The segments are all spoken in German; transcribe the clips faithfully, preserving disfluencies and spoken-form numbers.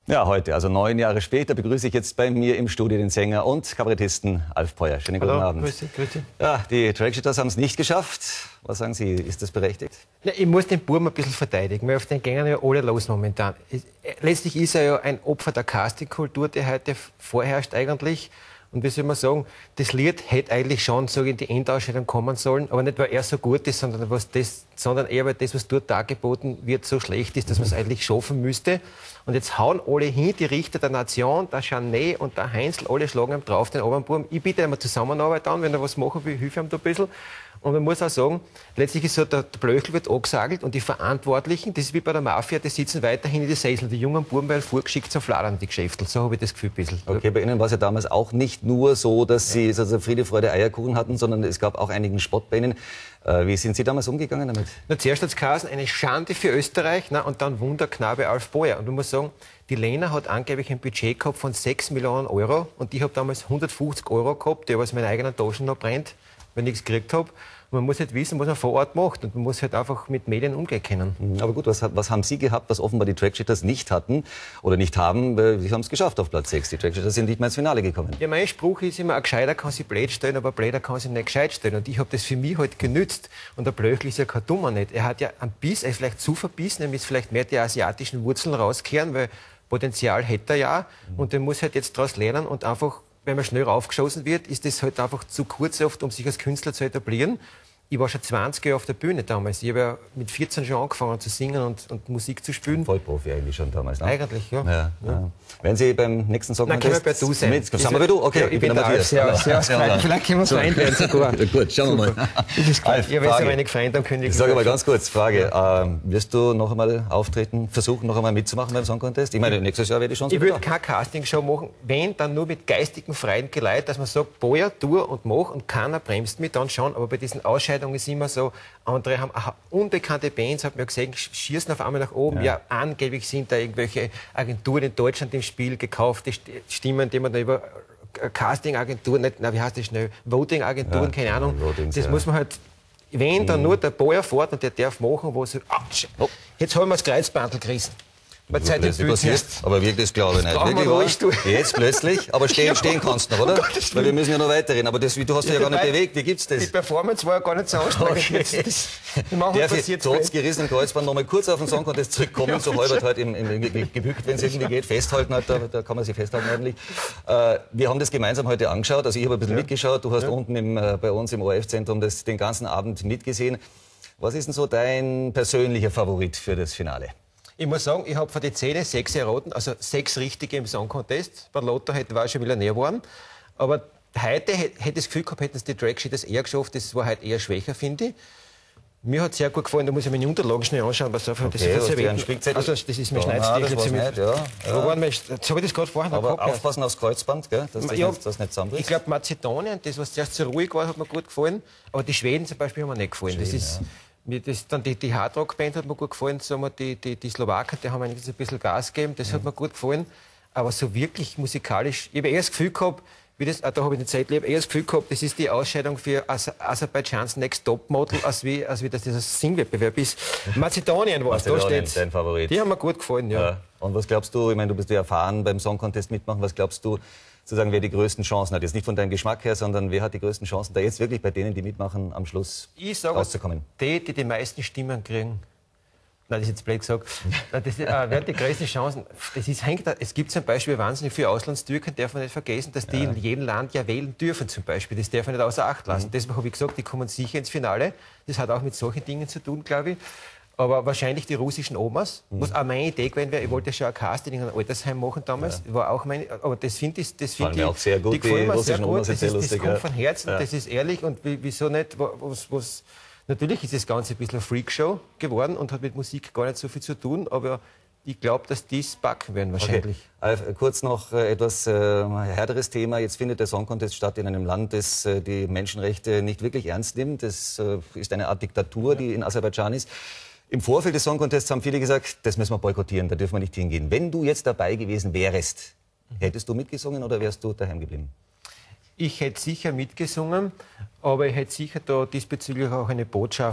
Ja, heute, also neun Jahre später, begrüße ich jetzt bei mir im Studio den Sänger und Kabarettisten Alf Peuer. Schönen guten Hallo, Abend. grüß dich, grüß dich. Ja, die Trackshitters haben es nicht geschafft. Was sagen Sie, ist das berechtigt? Ja, ich muss den Buben ein bisschen verteidigen, weil auf den gehen ja alle los momentan. Letztlich ist er ja ein Opfer der Castingkultur, die heute vorherrscht eigentlich. Und wie soll man sagen, das Lied hätte eigentlich schon so in die Endausstellung kommen sollen, aber nicht, weil er so gut ist, sondern, was das, sondern eher, weil das, was dort dargeboten wird, so schlecht ist, dass man es eigentlich schaffen müsste. Und jetzt hauen alle hin, die Richter der Nation, der Janet und der Heinzl, alle schlagen ihm drauf, den Abendbuben. Ich bitte einmal Zusammenarbeit an, wenn er was machen will, hilfe ihm da ein bisschen. Und man muss auch sagen, letztlich ist so, der, der Blöchel wird angesagelt und die Verantwortlichen, das ist wie bei der Mafia, die sitzen weiterhin in die Sessel. Die jungen Buben werden vorgeschickt zum Fladern, die Geschäfte. So habe ich das Gefühl ein bisschen. Okay, bei Ihnen war es ja damals auch nicht nur so, dass Sie also Friede, Freude, Eierkuchen hatten, sondern es gab auch einigen Spott bei Ihnen. Äh, wie sind Sie damals umgegangen damit? Na, zuerst hat es geheißen, eine Schande für Österreich, na, und dann Wunderknabe Alf Peuer. Und man muss sagen, die Lena hat angeblich ein Budget gehabt von sechs Millionen Euro und ich habe damals hundertfünfzig Euro gehabt, die aus meinen eigenen Taschen noch brennt, wenn ich nichts gekriegt habe. Und man muss halt wissen, was man vor Ort macht und man muss halt einfach mit Medien umgehen können. Aber gut, was, was haben Sie gehabt, was offenbar die Trackshitters nicht hatten oder nicht haben? Sie haben es geschafft auf Platz sechs. Die Trackshitters sind nicht mehr ins Finale gekommen. Ja, mein Spruch ist immer, ein Gescheiter kann sich blöd stellen, aber ein Blöder kann sich nicht gescheit stellen. Und ich habe das für mich halt genützt. Und der Blöchel ist ja kein Dummer nicht. Er hat ja einen Biss, er ist vielleicht zu verbissen, er muss vielleicht mehr die asiatischen Wurzeln rauskehren, weil Potenzial hätte er ja. Und der muss halt jetzt daraus lernen und einfach, wenn man schnell raufgeschossen wird, ist das halt einfach zu kurz oft, um sich als Künstler zu etablieren. Ich war schon zwanzig Jahre auf der Bühne damals. Ich habe ja mit vierzehn schon angefangen zu singen und, und Musik zu spielen. Vollprofi eigentlich schon damals, ne? Eigentlich, ja. Ja, ja. Ja. Wenn Sie beim nächsten Song Nein, können wir bei du sein. Mit, sagen wir bei du? Okay, ja, ich, ich bin der Alf. Sehr, sehr ja, vielleicht können wir Freund werden sogar. Gut, schauen wir mal. Das ist Alf, ich habe jetzt ein wenig Freund am König. Ich sage aber ganz kurz, Frage. Ähm, wirst du noch einmal auftreten, versuchen noch einmal mitzumachen beim Song Contest? Ich meine, nächstes Jahr werde ich schon so. Ich würde keine Castingshow machen, wenn, dann nur mit geistigen freien Geleit, dass man sagt, Peuer, tu und mach und keiner bremst mich dann schon. Aber bei diesen Ausscheidungen ist immer so, andere haben unbekannte Bands, hat man gesehen, schießen auf einmal nach oben. Ja. ja, angeblich sind da irgendwelche Agenturen in Deutschland im Spiel, gekaufte Stimmen, die man da über Casting-Agenturen, nicht, na, wie heißt das schnell, Voting-Agenturen, ja, keine Ahnung. Votings, das ja. muss man halt, wenn dann nur der Peuer fährt und der darf machen, wo so, oh, jetzt haben wir das Kreuzbandel gerissen. Bei Zeit das passiert, aber wirklich, das glaube ich das nicht. Wirklich wahr? Jetzt plötzlich, aber stehen, ja. stehen kannst du noch, oder? Oh, weil wir müssen ja noch weiterreden. Aber das, du hast dich ja gar nicht bewegt. Wie gibt's das? Die Performance war ja gar nicht so anstrengend. Okay. Das, darf ich trotz gerissenem Kreuzband noch mal kurz auf den Song Contest zurückkommen? Ja, so halbert halt im, im, im gebückt, wenn es irgendwie geht. Festhalten halt, da, da kann man sich festhalten ordentlich. Äh, wir haben das gemeinsam heute angeschaut. Also ich habe ein bisschen ja. mitgeschaut. Du hast ja. unten im, äh, bei uns im O R F-Zentrum das den ganzen Abend mitgesehen. Was ist denn so dein persönlicher Favorit für das Finale? Ich muss sagen, ich habe von den zehn sechs erraten, also sechs richtige im Song Contest. Bei Lotto hätte war ich schon Millionär geworden. Aber heute hätte ich das Gefühl gehabt, hätten es die Trackshitters eher geschafft. Das war halt eher schwächer, finde ich. Mir hat es sehr gut gefallen, da muss ich meine Unterlagen schnell anschauen. Was okay, das, ist also, das ist mein Schneidstiel. Das nicht, ja. ja. Jetzt habe ich das gerade vorher Aber gehabt, aufpassen aufs Kreuzband, gell, dass das, ja, nicht, das nicht zusammenbricht. Ich glaube, Mazedonien, das, was zuerst so ruhig war, hat mir gut gefallen. Aber die Schweden zum Beispiel haben mir nicht gefallen. Schweden, das ist, ja. Mir das, dann die, die Hardrock-Band hat mir gut gefallen, sagen wir, die, die, die Slowaken, die haben eigentlich ein bisschen Gas gegeben, das mhm. hat mir gut gefallen. Aber so wirklich musikalisch, ich habe eher das Gefühl gehabt, wie das, ah, da habe ich eine Zeit, ich habe eher das Gefühl gehabt, das ist die Ausscheidung für Aserbaidschans Next Top Model, als wie, als wie das dieser Singwettbewerb ist. Mazedonien war es, da steht's. Dein Favorit. Die haben mir gut gefallen, ja. ja. Und was glaubst du, ich meine, du bist ja erfahren beim Song Contest mitmachen, was glaubst du, sozusagen, wer die größten Chancen hat? Jetzt nicht von deinem Geschmack her, sondern wer hat die größten Chancen, da jetzt wirklich bei denen, die mitmachen, am Schluss ich sage, rauszukommen? Die, die die meisten Stimmen kriegen. Nein, das ist jetzt blöd gesagt. Das ist, äh, wer hat die größten Chancen? Das ist, hängt, es gibt zum Beispiel wahnsinnig viele Auslandstürken, darf man nicht vergessen, dass die ja. in jedem Land ja wählen dürfen zum Beispiel. Das darf man nicht außer Acht lassen. Mhm. Deswegen habe ich gesagt, die kommen sicher ins Finale. Das hat auch mit solchen Dingen zu tun, glaube ich. Aber wahrscheinlich die russischen Omas, mhm. was auch meine Idee gewesen wäre. Ich wollte ja schon ein Casting in einem Altersheim machen damals. Ja. War auch meine, aber das finde ich, das finde ich auch sehr gut. Die gefallen mir sehr gut. Das, ist, das lustig, kommt ja. von Herzen, ja. das ist ehrlich. Und wieso nicht, was, was, natürlich ist das Ganze ein bisschen eine Freakshow geworden und hat mit Musik gar nicht so viel zu tun, aber ich glaube, dass die es backen werden wahrscheinlich. Okay. Alf, kurz noch äh, etwas äh, härteres Thema. Jetzt findet der Song Contest statt in einem Land, das äh, die Menschenrechte nicht wirklich ernst nimmt. Das äh, ist eine Art Diktatur, ja. die in Aserbaidschan ist. Im Vorfeld des Song Contests haben viele gesagt, das müssen wir boykottieren, da dürfen wir nicht hingehen. Wenn du jetzt dabei gewesen wärst, hättest du mitgesungen oder wärst du daheim geblieben? Ich hätte sicher mitgesungen, aber ich hätte sicher da diesbezüglich auch eine Botschaft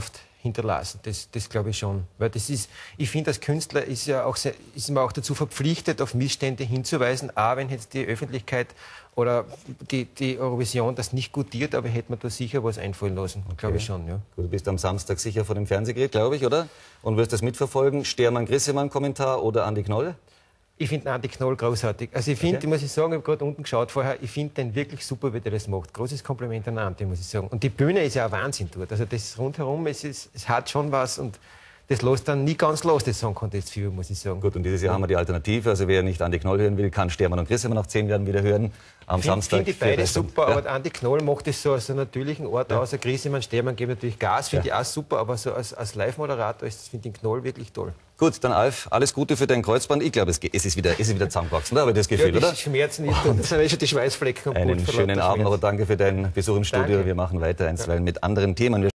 hinterlassen. Das, das glaube ich schon. Weil das ist, ich finde, als Künstler ist, ja auch sehr, ist man auch dazu verpflichtet, auf Missstände hinzuweisen, auch wenn jetzt die Öffentlichkeit oder die, die Eurovision das nicht gutiert, aber hätte man da sicher was einfallen lassen, okay. Glaube ich schon. Ja. Gut, du bist am Samstag sicher vor dem Fernsehgerät, glaube ich, oder? Und wirst das mitverfolgen. Stermann-Grissemann-Kommentar oder Andi Knoll? Ich finde Andi Knoll großartig. Also ich finde, okay. muss ich sagen, ich habe gerade unten geschaut vorher, ich finde den wirklich super, wie der das macht. Großes Kompliment an Andi, muss ich sagen. Und die Bühne ist ja ein Wahnsinn dort. Also das rundherum, es, ist, es hat schon was und das lässt dann nie ganz los, das Song Contest für, muss ich sagen. Gut, und dieses Jahr haben wir die Alternative. Also wer nicht Andi Knoll hören will, kann Stermann und Grissemann nach zehn Jahren wieder hören. Am ich find, Samstag. Ich finde die beide super, ja. aber Andi Knoll macht das so aus einem natürlichen Ort ja. aus. Der Grissemann, Stermann geben natürlich Gas, finde ja. ich auch super, aber so als, als Live-Moderator finde ich den Knoll wirklich toll. Gut, dann Alf, alles Gute für dein Kreuzband. Ich glaube, es, es ist wieder, es ist wieder zusammengewachsen, da habe ich das Gefühl, ja, die oder? Schmerzen nicht, und das sind schon die Schweißflecken. Einen schönen Abend noch, danke für deinen Besuch im Studio. Danke. Wir machen weiter einstweilen mit anderen Themen.